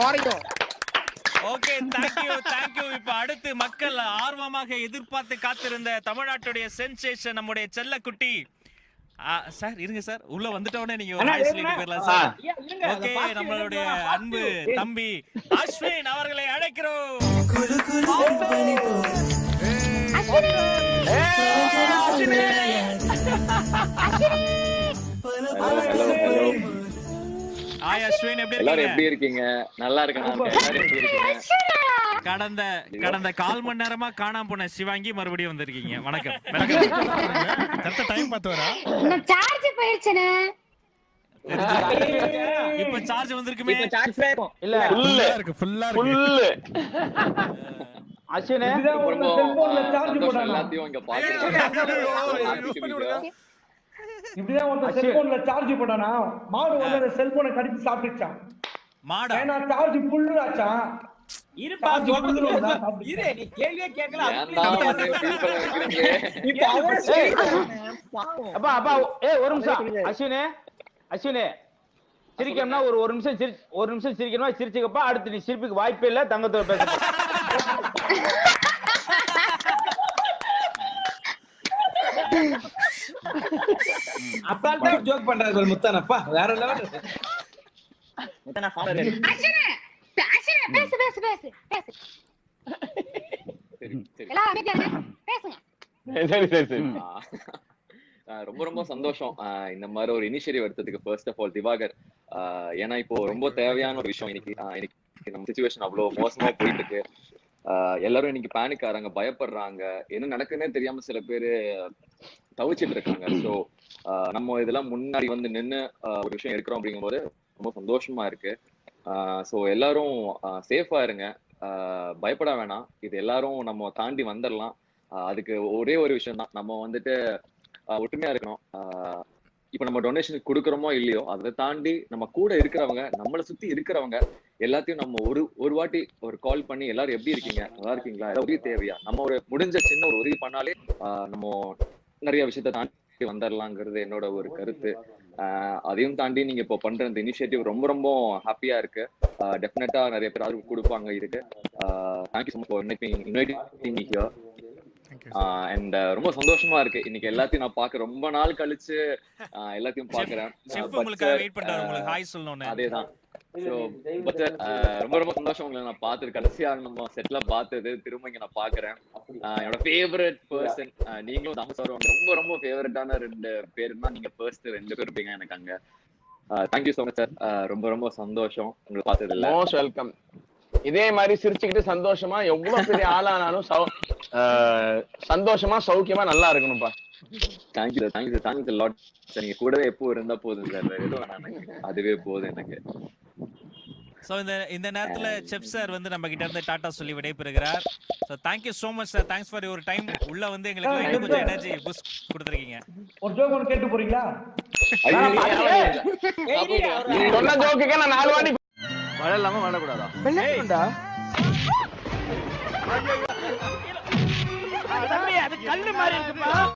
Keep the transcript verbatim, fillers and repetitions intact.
மாறிடும். Okay, thank you thank you. இப்ப அடுத்து மக்கள் ஆர்வமாக எதிர்பார்த்து காத்திருந்த தமிழ்நாட்டுடைய சென்சேஷன் நம்முடைய செல்லக்குட்டி சார் இருங்க சார், உள்ள வந்துட்டோனே நீங்க ஒரு ஹாய் சொல்லிட்டு போயிடலாம் சார். ஓகே, நம்மளுடைய அன்பு தம்பி அஸ்வின் அவர்களை அழைக்கிறோம். ஹாய் அஸ்வின், எப்படி இருக்கீங்க? எல்லாரும் எப்படி இருக்கீங்க? நல்லா இருக்கேன். எல்லாரும் எப்படி இருக்கீங்க? கடந்த கடந்த கால் மணி நேரமா காணாம போன சிவாங்கி மறுபடியும் வந்திருக்கீங்க. வணக்கம். கரெக்ட்டா டைம் பார்த்து வரா. நான் சார்ஜ் போயிடுச்சேனே. இப்ப சார்ஜ் வந்திருக்குமே. இப்ப சார்ஜ் இருக்கும். இல்ல ஃபுல்லா இருக்கு, ஃபுல்லா இருக்கு. அஸ்வினே ரொம்ப செல்போன்ல சார்ஜ் போடாம எல்லாத்தையும் இங்க பாத்துட்டு இப்படிதான் ஒரு செல்போன்ல சார்ஜ் போடானா மாடு வந்து செல்போனை கடிச்சு சாப்பிட்டுச்சான். மாடா ஏன்னா சார்ஜ் ஃபுல் ஆச்சான். இருப்பா சொல்றேன். இரு, நீ கேள்வியே கேட்கல. இப்ப அப்பா அப்பா ஏய் ஒரு நிமிஷம் அஸ்வினே அஸ்வினே சிரிக்கணும்னா ஒரு ஒரு நிமிஷம் சிரி ஒரு நிமிஷம் சிரிக்கணும். சிரிச்சுக்கப்பா அடுத்து நீ சிரிப்புக்கு வாய்ப்பே இல்ல. தங்கத்தோட பேச அசால்ட்டா ஜோக் பண்றாரு முத்தானப்பா, வேற லெவல். முத்தான ஃபாலோவர். அஸ்வினே அஸ்வினே பேசு பேசு பேசு பேசு. சரி சரி. எல்லாம் அமைதியா பேசுங்க. சரி சரி சரி. ரொம்ப ரொம்ப சந்தோஷம் இந்த மாதிரி ஒரு இனிஷியேட்டிவ் எடுத்ததுக்கு. ஃபர்ஸ்ட் ஆஃப் ஆல் திவாகர், ஏன்னா இப்போ ரொம்ப தேவையான ஒரு விஷயம். இன்னைக்கு இன்னைக்கு நம்ம சிச்சுவேஷன் அவ்வளவு மோசமா போயிட்டு இருக்கு. எல்லாரும் இன்னைக்கு பேனிக் ஆறாங்க, பயப்படுறாங்க, என்ன நடக்குன்னே தெரியாம சில பேரு தவிச்சிட்டு இருக்காங்க. ஸோ நம்ம இதெல்லாம் முன்னாடி வந்து நின்று ஒரு விஷயம் எடுக்கிறோம் அப்படிங்கும்போது ரொம்ப சந்தோஷமா இருக்கு. ஸோ எல்லாரும் சேஃபா இருங்க, பயப்பட வேணாம். இது எல்லாரும் நம்ம தாண்டி வந்துடலாம். அதுக்கு ஒரே ஒரு விஷயம் தான், நம்ம வந்துட்டு ஒற்றுமையா இருக்கணும். இப்ப நம்ம டொனேஷன் கொடுக்குறோமோ இல்லையோ, அதை தாண்டி நம்ம கூட இருக்கிறவங்க, நம்மளை சுத்தி இருக்கிறவங்க எல்லாத்தையும் நம்ம ஒரு ஒரு வாட்டி ஒரு கால் பண்ணி எல்லாரும் எப்படி இருக்கீங்க, நல்லா இருக்கீங்களா, ஏதாவது உதவி தேவையா, நம்ம ஒரு முடிஞ்ச சின்ன ஒரு உதவி பண்ணாலே நம்ம நிறைய விஷயத்த தாண்டி வந்துடலாங்கிறது என்னோட ஒரு கருத்து. ஆஹ் அதையும் தாண்டி நீங்க இப்போ பண்ற இந்த இனிஷியேட்டிவ் ரொம்ப ரொம்ப ஹாப்பியா இருக்கு. டெஃபினட்டா நிறைய பேர் ஆதரவு கொடுப்பாங்க இதுக்கு. Thank you so much for inviting me here. And ரொம்ப சந்தோஷமா இருக்கு இன்னைக்கு எல்லாத்தையும் நான் பாக்க ரொம்ப நாள் கழிச்சு எல்லாத்தையும் பாக்குறேன். அதேதான். ரொம்ப ரொம்ப சந்தோஷம் உங்களை நான் பார்த்தது, கடைசியா நம்ம செட்ல பார்த்தது, திரும்ப இங்க நான் பாக்குறேன். என்னோட ஃபேவரட் பர்சன் நீங்களும் தாமஸ் சார் ரொம்ப ரொம்ப ஃபேவரட்டான ரெண்டு பேருன்னா நீங்க ஃபர்ஸ்ட் ரெண்டு பேர் இருப்பீங்க எனக்கு அங்க. தேங்க்யூ ஸோ மச் சார், ரொம்ப ரொம்ப சந்தோஷம் உங்களை பார்த்தது. Most welcome. இதே மாதிரி சிரிச்சுக்கிட்டு சந்தோஷமா எவ்வளவு பெரிய ஆளானாலும் சந்தோஷமா சௌக்கியமா நல்லா இருக்கணும்பா. Thank you sir, thank you sir, thank you lot sir. நீங்க கூடவே எப்போ இருந்தா போதும் சார், வேற எதுவும் வேணாம், அதுவே போதும் எனக்கு. சோ இந்த இந்த நேரத்துல செஃப் சார் வந்து நம்ம கிட்ட இருந்து டாடா சொல்லி விடைபெறுகிறார். So thank you so much sir, thanks for your time. உள்ள வந்து எங்களுக்கு இன்னும் கொஞ்சம் எனர்ஜி பூஸ்ட் கொடுத்திருக்கீங்க. ஒரு ஜோக் ஒன்னு கேட்டு போறீங்களா? சொன்ன ஜோக்குக்கு நான் நாலு வாட்டி மழை இல்லாம வரக்கூடாதா? அது கல்லு மாதிரி இருக்குப்பா.